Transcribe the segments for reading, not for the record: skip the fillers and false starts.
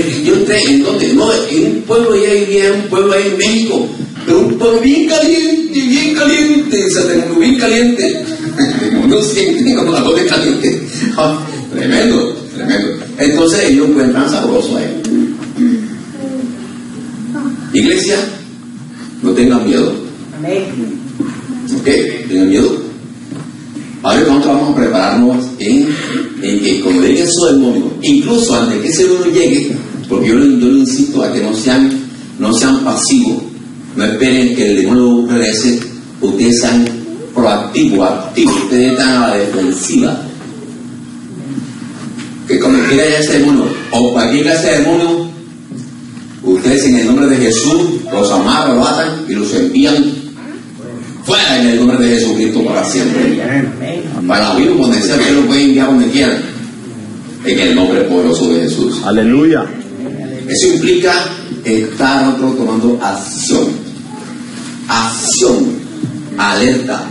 Yo entré en donde, no, en un pueblo allá vivía, un pueblo ahí en México, pero un pueblo bien caliente, Santander, bien caliente. No siente como la doble caliente. Tremendo. Entonces ellos encuentran sabroso ahí. Iglesia, no tengan miedo. ¿Ok? ¿Tengan miedo? Ahora nosotros vamos a prepararnos en que cuando llegue eso del demonio, incluso antes que ese demonio llegue, porque yo le insisto a que no sean pasivos, no esperen que el demonio regrese, ustedes sean proactivos, activos, ustedes están a la defensiva. Que cuando quiera ya ese demonio, o cualquier clase de demonio, ustedes en el nombre de Jesús los amarran, los atan y los envían fuera en el nombre de Jesucristo para siempre. Para la Biblia, donde sea, que lo pueden enviar donde quieran, en el nombre poderoso de Jesús. Aleluya. Eso implica estar nosotros tomando acción, alerta.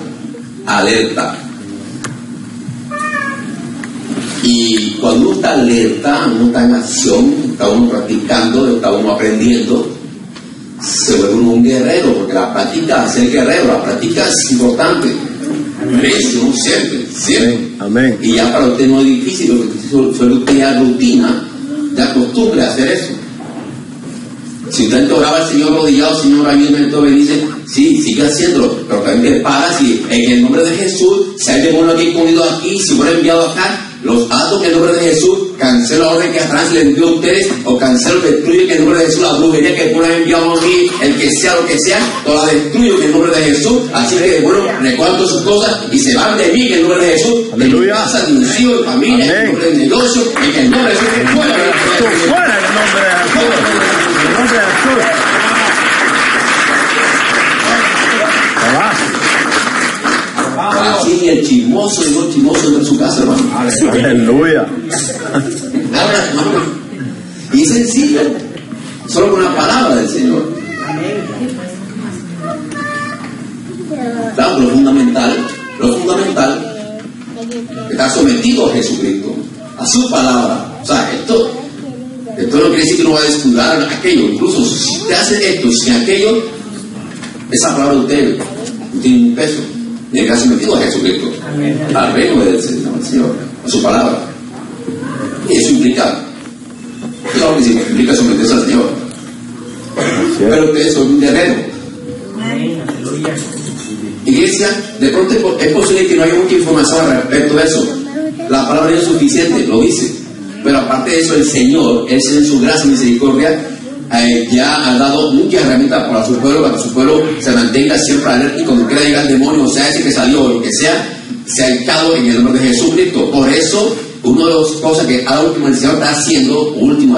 Y cuando uno está alerta, uno está en acción, está uno practicando, está uno aprendiendo, se vuelve uno un guerrero, porque la práctica, ser guerrero, la práctica es importante. Recio, siempre. Amén. Y ya para usted no es difícil, porque suele usted ya rutina, ya costumbre hacer eso. Si usted oraba al Señor rodillado, Señor, ayúdame, entonces dice, sí, sigue haciéndolo, pero también te paras y en el nombre de Jesús, si hay demonio aquí escondido aquí, si fuera enviado acá, los ato en el nombre de Jesús, cancelo la orden que atrás le envió a ustedes, o cancelo, destruye en el nombre de Jesús la brujería que pone enviado a mí, el que sea lo que sea, toda la destruyo en el nombre de Jesús. Así que, bueno, recuerdo sus cosas y se van de mí en el nombre de Jesús, de mi casa, de mis hijos, de familia, en el nombre del negocio, en el nombre de Jesús, fuera en el nombre de Jesús. Así el chismoso y no chismoso entra en su casa, hermano. Aleluya. Y es sencillo, solo con la palabra del Señor. Claro, lo fundamental, está sometido a Jesucristo, a su palabra. O sea, esto no quiere decir que no va a descuidar aquello. Incluso si usted hace esto, sin aquello, esa palabra de usted no tiene un peso. Tiene que estar sometido a Jesucristo, al reino del Señor, a su palabra. Y eso implica, claro que sí, implica someterse al Señor. Pero ustedes son un guerrero. Iglesia, de pronto es posible que no haya mucha información al respecto de eso. La palabra es suficiente, lo dice. Pero aparte de eso, el Señor, Él en su gracia y misericordia, ya ha dado muchas herramientas para su pueblo, para que su pueblo se mantenga siempre alerta y cuando quiera llegar el demonio, o sea ese que salió o lo que sea, se ha echado en el nombre de Jesucristo. Por eso, una de las cosas que a último el Señor está haciendo,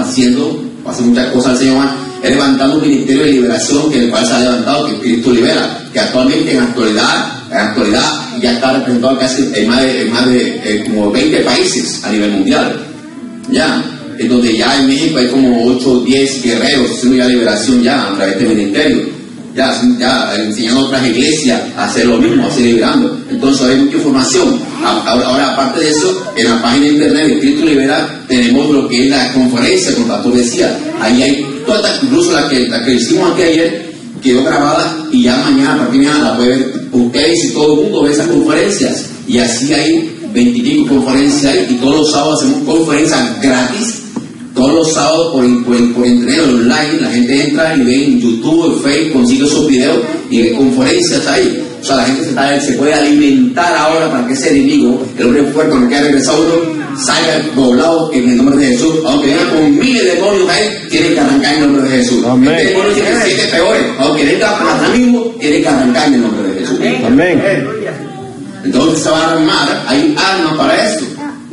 hace muchas cosas el Señor, es levantando un ministerio de liberación que el cual se ha levantado, que Cristo libera, que actualmente en actualidad ya está representado casi en más de como 20 países a nivel mundial. Ya. En donde ya en México hay como 8 o 10 guerreros haciendo ya liberación ya a través del ministerio, ya enseñando a otras iglesias a hacer lo mismo, a seguir liberando. Entonces hay mucha información. Ahora aparte de eso, en la página de internet de Cristo Libera tenemos lo que es la conferencia, como el pastor decía. Ahí hay todas, incluso la que hicimos aquí ayer, quedó grabada y ya mañana, a partir de mañana la puede ver ustedes y todo el mundo ve esas conferencias. Y así hay 25 conferencias ahí y todos los sábados hacemos conferencias gratis. Todos los sábados por internet online, la gente entra y ve en YouTube, en Facebook, consigue esos videos y ve conferencias ahí. O sea, la gente se puede alimentar ahora para que ese enemigo, el hombre fuerte, cuando queda regresado uno, salga doblado en el nombre de Jesús. Aunque venga con miles de demonios ahí, tiene que arrancar en el nombre de Jesús. Amén. Este demonio tiene 7 peores. Aunque venga ahora mismo, tiene que arrancar en el nombre de Jesús. Amén. Entonces se va a armar, hay armas para esto.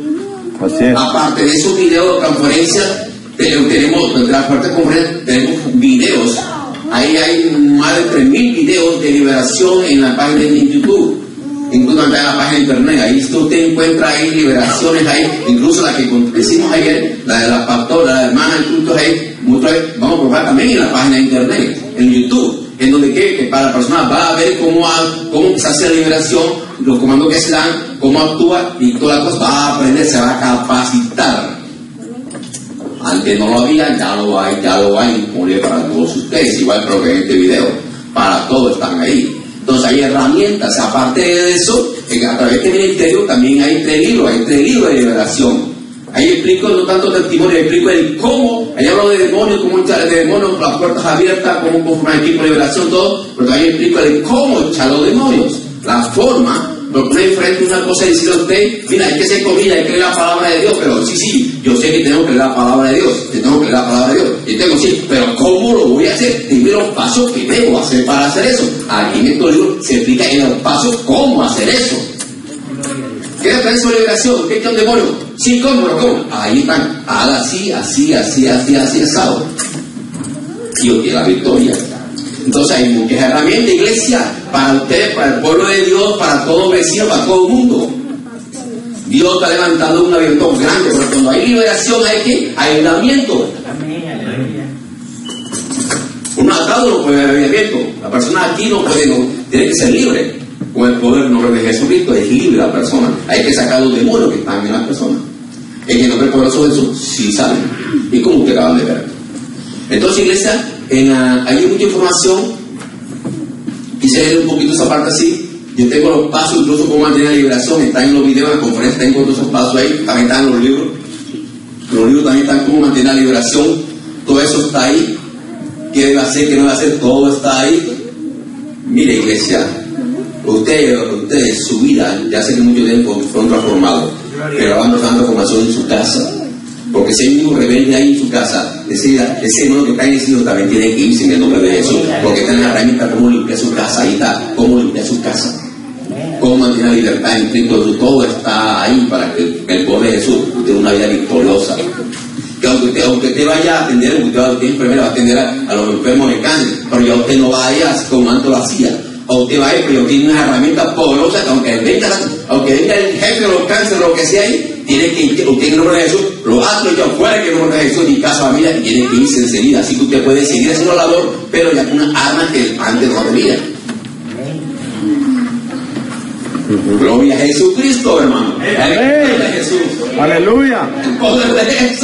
Así es. Aparte de esos videos de conferencias, tenemos de la fuerte conferencia, tenemos videos. Ahí hay más de 3.000 videos de liberación en la página de YouTube, incluso en la página de internet. Ahí usted encuentra ahí liberaciones ahí, incluso la que hicimos ayer, la de la pastora, la hermana, incluso ahí, vamos a probar también en la página de internet, en YouTube, en donde que para la persona va a ver cómo se hace la liberación, los comandos que se dan, cómo actúa y todas las cosas, va a aprender, se va a capacitar. Antes no lo había, ya lo hay disponible para todos ustedes. Igual creo que en este video, para todos están ahí. Entonces hay herramientas. Aparte de eso, a través de este ministerio también hay 3 libros de liberación. Ahí explico, no tanto testimonio, explico el cómo, ahí hablo de demonios, cómo echar de demonios, las puertas abiertas, cómo conformar equipo de liberación, todo, pero también explico el cómo echar los demonios, la forma, porque no hay frente una cosa y decirle a usted, mira, hay que ser comida, hay que leer la palabra de Dios, pero sí, yo sé que tengo que leer la palabra de Dios, y tengo sí, pero ¿cómo lo voy a hacer? Dime los pasos que debo hacer para hacer eso. Aquí en estos libros se explica en los pasos cómo hacer eso. ¿Qué es sobre liberación? ¿Qué es un demonio? Sí, ¿cómo? Ahí están. Haga así, asado. Y obtiene la victoria. Entonces hay muchas herramientas, iglesia, para ustedes, para el pueblo de Dios, para todo vecino, para todo el mundo. Dios está levantando un avivamiento grande, pero cuando hay liberación hay que ayudamiento. Un atado no puede haber avivamiento. La persona aquí no puede, tiene que ser libre. Con el poder en nombre de Jesucristo es libre la persona. Hay que sacar los demonios que están en la persona. En el nombre poderoso de Jesús, sí salen. Y como ustedes acaban de ver. Entonces, iglesia, hay mucha información. Quise leer un poquito esa parte así. Yo tengo los pasos, incluso cómo mantener la liberación. Están en los videos, en la conferencia, tengo todos esos pasos ahí. También están en los libros. Los libros también están cómo mantener la liberación. Todo eso está ahí. ¿Qué debe hacer? ¿Qué no debe hacer? Todo está ahí. Mire, iglesia. Ustedes, su vida, ya sé que muchos de ellos fueron transformados, pero van buscando formación en su casa. Porque si hay un hijo rebelde ahí en su casa, ese hermano que está en ese hijo también tiene que irse en el nombre de Jesús. Porque está en la herramienta cómo limpiar su casa, ahí está, cómo limpiar su casa. Cómo mantener la libertad en Cristo, todo está ahí para que el poder de Jesús tenga una vida victoriosa. Que aunque usted vaya a atender, usted va a atender a los enfermos de cáncer, pero ya usted no va a ir como antes lo hacía. O usted va a ir, pero tiene una herramienta poderosa que aunque venga el jefe de los cánceres o lo que sea ahí, tiene que ir, usted en el nombre de Jesús, lo hace ya fuera que en el nombre de Jesús, y casa familia, y tiene que irse enseguida. Así que usted puede seguir haciendo la labor, pero ya con una arma que antes no tenía. Gloria a Jesucristo, hermano. Amén. De Jesús. Aleluya. El poder de Jesús.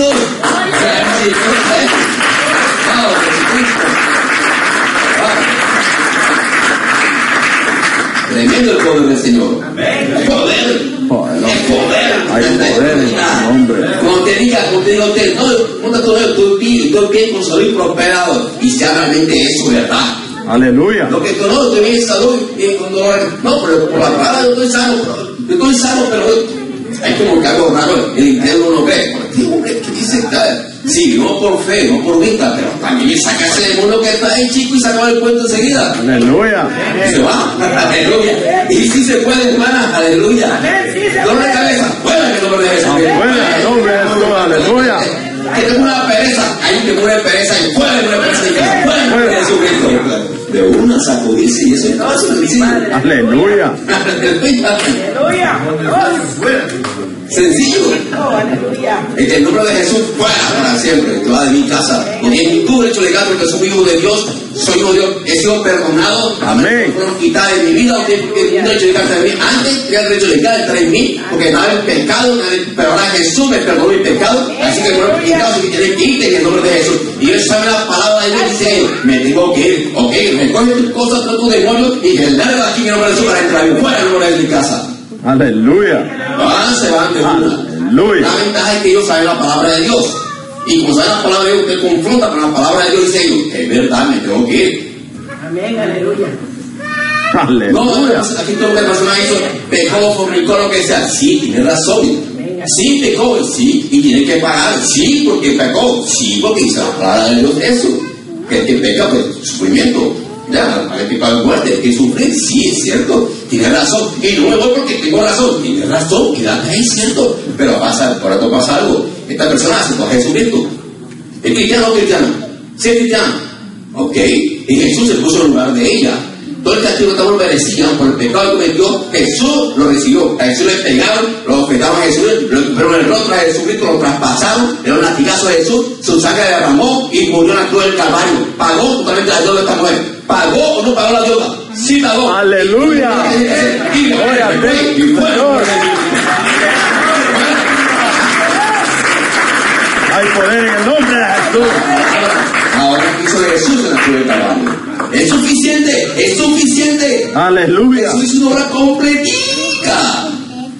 Tremendo el poder del Señor. El poder. El poder. Hay poder en su nombre. Cuando te diga usted, no estoy bien con salud y prosperado. Y sea realmente eso, ¿verdad? Aleluya. Lo que tú no, estoy bien en salud y con dolor. No, pero por la palabra yo estoy sano, pero hay como que algo raro. El interno no cree. ¿Qué dice? Sí, no por fe, no por vista, pero también saca ese demonio que está ahí, chico, y se acaba el cuento enseguida. Aleluya. Y se va. Aleluya. Y si se puede, hermana, aleluya. Dolor de cabeza, fuera que nombre de Jesús. Fuera el nombre de Jesús, aleluya. Que tengo una pereza, hay un temor de pereza, y fuera de una pereza, y fuera el nombre de Jesucristo. De una sacudirse, y eso es sencillo. Aleluya. Aleluya. Sencillo. En el nombre de Jesús, fuera para siempre. Te va de mi casa. No tiene ningún derecho legal porque soy hijo de Dios. Soy hijo de Dios. He sido perdonado. Amén. Fueron quitadas de mi vida. Un derecho legal de mí. Antes tenía el derecho legal de estar en mí. Porque nada es pecado. Pero ahora Jesús me perdonó mi pecado. Así que fueron quitados y tienen que irte en el nombre de Jesús. Y ellos saben la palabra de Dios y dicen: me tengo que ir. Ok, recoge tus cosas, tus demonios y generale aquí en el nombre de Jesús para entrar fuera en el nombre de mi casa. Aleluya. Se van de una. Aleluya. La ventaja es que ellos saben la palabra de Dios. Y como saben la palabra de Dios, usted confronta con la palabra de Dios y dice: es verdad, me tengo que ir. Amén, aleluya. Aleluya. Aquí todo lo que la persona hizo, pecó, fornicó, lo que sea. Sí, tiene razón. Sí, pecó, sí, y tiene que pagar. Sí, porque pecó. Sí, porque dice la palabra de Dios eso. Que el que peca, pues, sufrimiento. Ya, hay que pagar muerte, hay que sufrir. Sí, es cierto, tiene razón. Y no me voy porque tengo razón. Tiene razón, quédate ahí, es cierto. Pero por esto pasa algo. Esta persona aceptó a Jesucristo. ¿Es cristiano o cristiano? Sí, es cristiano. Ok, y Jesús se puso en lugar de ella. Todo el castigo que todos merecían por el pecado que cometió, Jesús lo recibió. A Jesús le pegaron, lo ofendaron a Jesús, pero en el rostro de Jesucristo lo traspasaron, era un latigazo de Jesús, su sangre derramó y murió en la cruz del Calvario. Pagó totalmente la deuda de esta mujer. ¿Pagó o no pagó la deuda? Sí pagó. Aleluya. Gloria a ti, Señor. Hay poder en el nombre de Jesús. Ahora hizo Jesús en la cruz del Calvario. Es suficiente, es suficiente. Aleluya. Jesús hizo una obra completica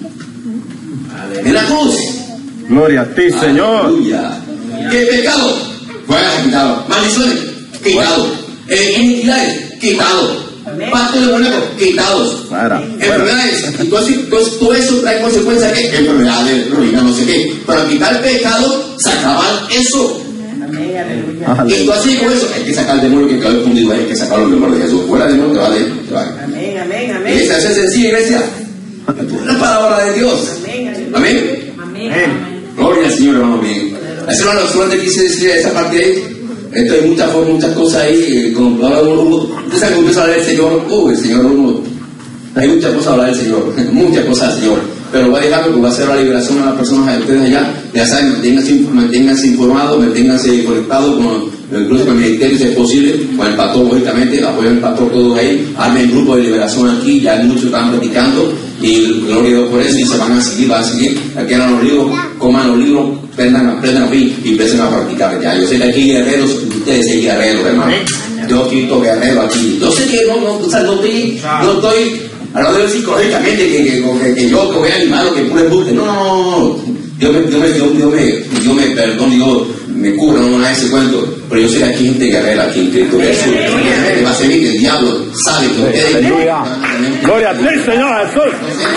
en la cruz. Gloria a ti, Señor. Aleluya. ¿Qué pecado? Fuera, quitado. Maldiciones, quitado. Iniquidades, quitado. Pactos demoníacos, quitados. Enfermedades, entonces todo eso trae consecuencias. ¿Qué? Enfermedades, ruina, no sé qué. Para quitar el pecado, sacaban eso. Y tú así con eso, hay que sacar el demonio que quedó escondido ahí, hay que sacar los demonios de Jesús. Fuera el demonio, te va a leer. Amén, amén, amén. Esa es sencilla, iglesia. La palabra de Dios. Amén. Gloria al Señor, hermano. Bien. Así, hermano, solamente quise decir esa parte ahí. Esto hay muchas cosas ahí. Como habla uno, usted sabe que empieza a hablar del Señor. El Señor, uno. Hay muchas cosas a hablar del Señor. Muchas cosas del Señor. Pero voy a dejar porque va a hacer la liberación a las personas de ustedes allá. Ya saben, manténganse informados, manténganse conectados incluso con el ministerio si es posible, con el pastor, lógicamente, apoyen al pastor todos ahí, armen grupo de liberación aquí, ya muchos están practicando y gloria a Dios por eso y se van a seguir, aquí eran los libros, coman los libros, aprendan aquí y empiecen a practicar ya. Yo sé que aquí hay guerreros, ustedes hay guerreros, hermano. Yo quito guerrero aquí. Yo sé que no estoy hablando de psicológicamente que yo que voy animado, que pure embuste. No. Dios me perdone, Dios me cubra, no me ese cuento. Pero yo sé que aquí hay gente guerrera aquí en Cristo Jesús. Que va a servir que el diablo sabe que ustedes. Gloria a ti, Señor Jesús.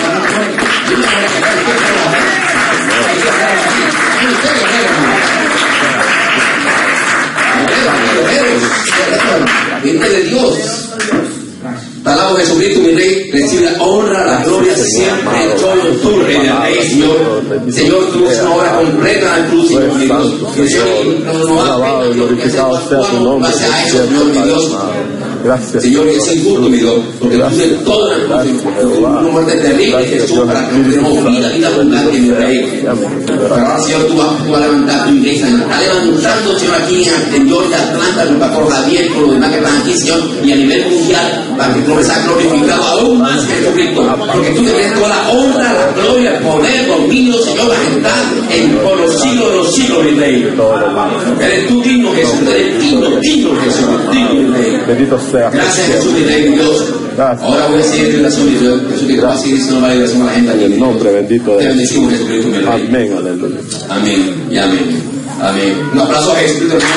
Gente de Dios. Te alabo, Jesucristo, mi Rey, recibe la honra, la gloria siempre, todo tu Rey del Rey, Señor. Señor, tú eres una obra completa en la cruz, Señor, mi Dios. Alabado y glorificado sea tu nombre, Señor, mi Dios. Gracias. Señor, es injusto, mi Dios, porque tú eres todo en la cruz. Una muerte terrible, Jesús, para que tengamos vida abundante, mi Rey. Ahora, Señor, tú vas a levantar tu iglesia. Está levantando, Señor, aquí en Georgia, Atlanta, con el pastor Javier, con los demás que están aquí, Señor, y a nivel mundial, para que tú me seas glorificado aún más, Jesucristo. Porque tú tienes toda la honra, la gloria, el poder, el dominio, Señor, la gente por los siglos de los siglos, mi Rey. Eres tú digno, Jesús, eres digno, Jesús, digno, mi Rey. Bendito sea. Gracias, Jesús, mi Rey, mi Dios. Ahora voy a seguir en la oración, Jesús, que te va a seguir diciendo la liberación a la gente. En el nombre bendito de Te bendecimos, Jesucristo, mi Rey. Amén, aleluya. Amén y amén. Amén. Un aplauso a Jesucristo, hermano.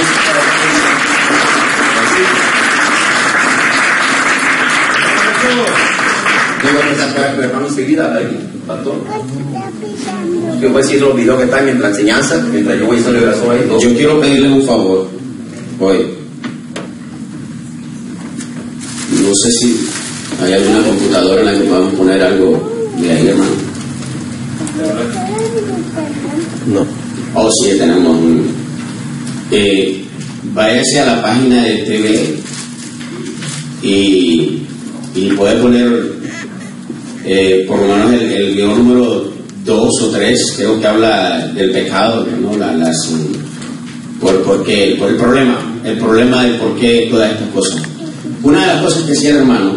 Yo voy a empezar a ver, hermano, enseguida, pastor. Yo voy a decir los videos que están mientras la enseñanza, mientras yo voy a hacer la liberación ahí. Yo quiero pedirle un favor hoy. No sé si hay alguna computadora en la que podamos poner algo de ahí, hermano. No. Oh, sí, tenemos un. Váyase a la página de TV y puede poner por lo menos el video número 2 o 3, creo que habla del pecado, ¿no? Por el problema de por qué todas estas cosas. Una de las cosas que hiciera, hermano,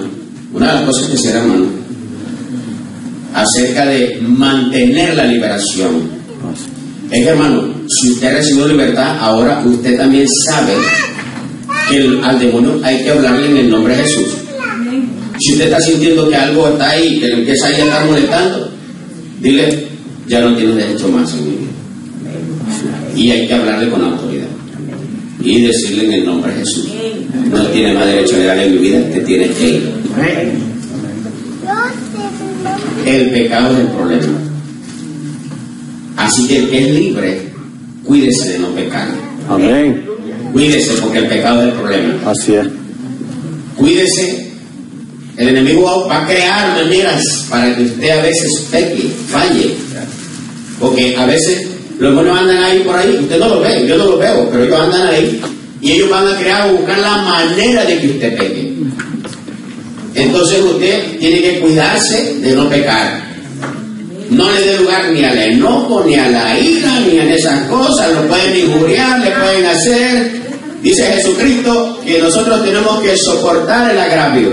acerca de mantener la liberación, es que, hermano, si usted recibió libertad, ahora usted también sabe que al demonio hay que hablarle en el nombre de Jesús. Si usted está sintiendo que algo está ahí, que le empieza a estar molestando, dile, ya no tienes derecho más en mi vida. Y hay que hablarle con autoridad y decirle en el nombre de Jesús, no tiene más derecho legal en mi vida, te tienes que ir. El pecado es el problema. Así que el que es libre, cuídese de no pecar. Amén. Cuídese, porque el pecado es el problema. Así es. Cuídese. El enemigo va a crear maneras para que usted a veces peque, falle. Porque a veces los demonios andan ahí por ahí, usted no los ve, yo no los veo, pero ellos andan ahí y ellos van a crear o buscar la manera de que usted peque. Entonces usted tiene que cuidarse de no pecar. No le dé lugar ni al enojo, ni a la ira, ni a esas cosas. Lo pueden injuriar, le pueden hacer. Dice Jesucristo que nosotros tenemos que soportar el agravio.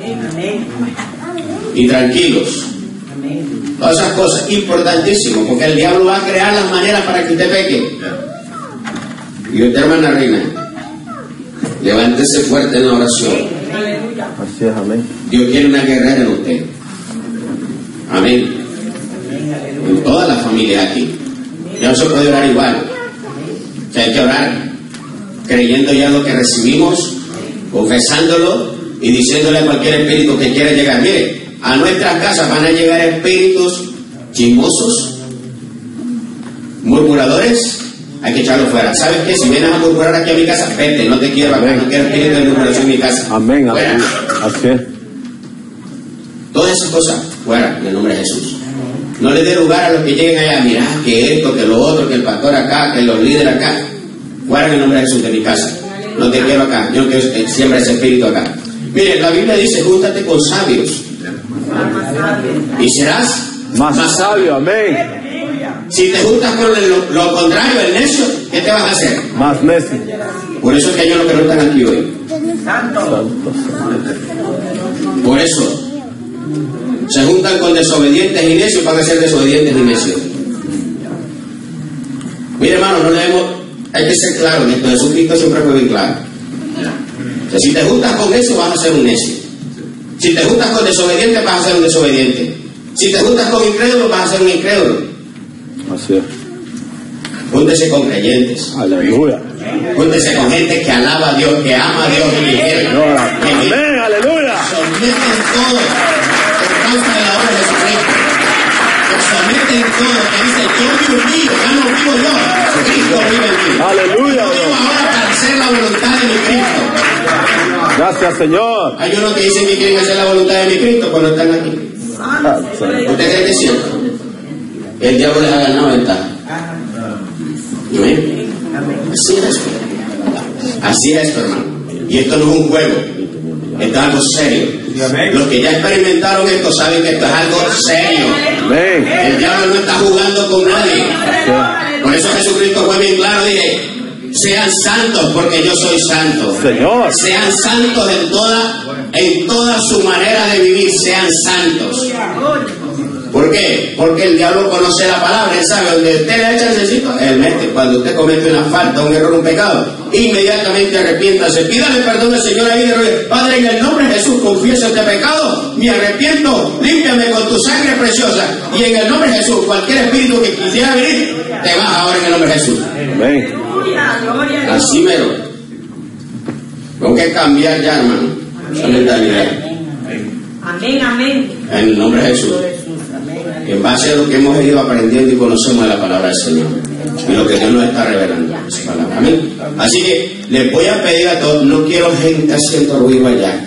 Y tranquilos. Todas esas cosas, importantísimo, porque el diablo va a crear las maneras para que usted peque. Y usted, hermana Reina, levántese fuerte en la oración. Así es, amén. Dios quiere una guerrera en usted. Amén. En todas las familias aquí. Ya no se puede orar igual. O sea, hay que orar creyendo ya lo que recibimos, confesándolo y diciéndole a cualquier espíritu que quiera llegar. Mire, a nuestras casas van a llegar espíritus chismosos, murmuradores. Hay que echarlo fuera. ¿Sabes qué? Si vienes a murmurar aquí a mi casa, vete, no te quiero acá, no quiero espíritu de murmuración en mi casa. Amén, Fuera. amén. Así es. Todas esas cosas, fuera, en el nombre de Jesús. No le dé lugar a los que lleguen allá, mirá, que esto, que lo otro, que el pastor acá, que los líderes acá. Fuera en el nombre de Jesús de mi casa. No te quiero acá, yo quiero que siembra ese espíritu acá. Mire, la Biblia dice, júntate con sabios y serás Más sabio, amén. Si te juntas con lo contrario, el necio, ¿qué te vas a hacer? Más necio. Por eso es que hay unos que no están aquí hoy. Santo. Por eso se juntan con desobedientes y necios para ser desobedientes y necios. Mire, hermano, no debemos, hay que ser claro en esto. Jesucristo siempre fue bien claro. O sea, si te juntas con necio, vas a ser un necio. Si te juntas con desobediente, vas a ser un desobediente. Si te juntas con incrédulo, vas a ser un incrédulo. Así es. Júntese con creyentes. Aleluya. Júntese con gente que alaba a Dios, que ama a Dios, que quiere. Amén, aleluya. Someten todo por causa de la obra de Jesucristo. Que someten todo, que dice, yo vivo en mí, ya no vivo yo, Cristo vive en mí. Aleluya. Yo vivo ahora para hacer la voluntad de mi Cristo. Gracias, Señor. Hay unos que dicen que quieren hacer la voluntad de mi Cristo cuando están aquí. ¿Usted cree que es cierto? El diablo les ha ganado ventaja. ¿Amén? Así es esto. Así es esto, hermano. Y esto no es un juego. Esto es algo serio. Los que ya experimentaron esto saben que esto es algo serio. Amén. El diablo no está jugando con nadie. Por eso Jesucristo fue bien claro, dije, sean santos porque yo soy santo. Señor. Sean santos en toda su manera de vivir, sean santos. ¿Por qué? Porque el diablo conoce la palabra, él sabe, donde usted le echa el necesito, él mete. Cuando usted comete una falta, un error, un pecado, inmediatamente arrepiéntase, pídale perdón al Señor ahí de rodillas. Padre, en el nombre de Jesús confieso este pecado, me arrepiento, límpiame con tu sangre preciosa, y en el nombre de Jesús, cualquier espíritu que quisiera venir, te vas ahora en el nombre de Jesús. Amén. Así mero. Tengo que cambiar ya, hermano, esa mentalidad. Amén, amén. En el nombre de Jesús. En base a lo que hemos ido aprendiendo y conocemos de la palabra del Señor y lo que Dios nos está revelando. Amén. Así que les voy a pedir a todos, no quiero gente haciendo ruido allá,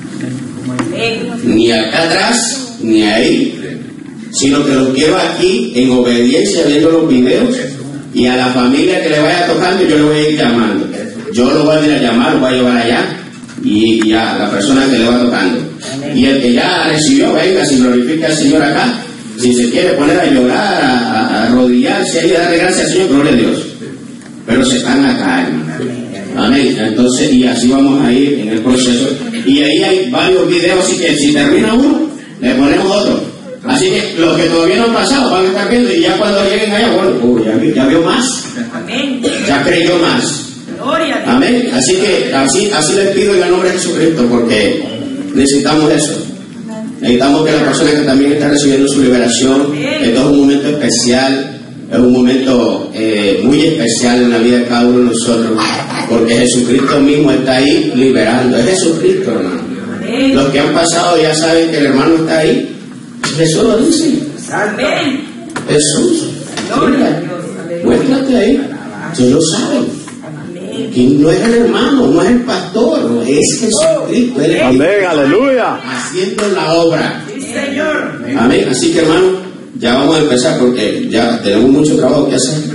ni acá atrás, ni ahí, sino que los quiero aquí en obediencia viendo los videos, y a la familia que le vaya tocando yo le voy a ir llamando. Yo lo voy a ir a llamar, lo voy a llevar allá y a la persona que le va tocando. Y el que ya recibió, venga, si glorifica al Señor acá. Si se quiere poner a llorar, a arrodillarse ahí, a darle gracias al Señor, gloria a Dios. Pero se están acá, hermano. Amén. Entonces, y así vamos a ir en el proceso. Y ahí hay varios videos, así que si termina uno, le ponemos otro. Así que los que todavía no han pasado van a estar viendo, y ya cuando lleguen allá, bueno, ya vio más. Ya creyó más. Amén. Así que así les pido en el nombre de Jesucristo, porque necesitamos eso. Necesitamos que la persona que también está recibiendo su liberación, esto es un momento especial, es un momento muy especial en la vida de cada uno de nosotros, porque Jesucristo mismo está ahí liberando. Es Jesucristo, hermano. Los que han pasado ya saben que el hermano está ahí. Jesús lo dice. Jesús, mira, muéstrate ahí. Ellos lo saben. Que no es el hermano, no es el pastor, no es Jesucristo. Él es Amén, aleluya. haciendo la obra. Amén. Así que, hermano, ya vamos a empezar porque ya tenemos mucho trabajo que hacer.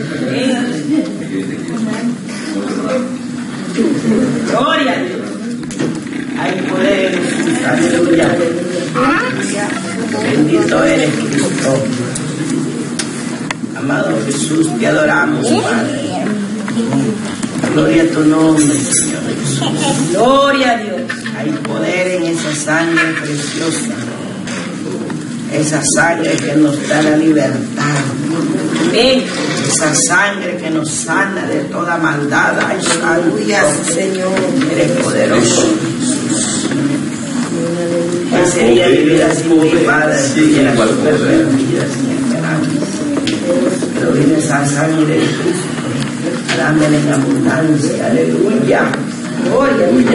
Gloria a Dios. Hay poder. Aleluya. Bendito eres Cristo. Amado Jesús, te adoramos, Padre. Gloria a tu nombre, Señor Jesús. Gloria a Dios. Hay poder en esa sangre preciosa. esa sangre que nos da la libertad, esa sangre que nos sana de toda maldad. Aleluya, Señor, eres poderoso. ¿Qué sería mi vida sin mi Padre? Sería súper perdida, sin esperanza. Pero viene esa sangre de Cristo, dándole en abundancia. Aleluya.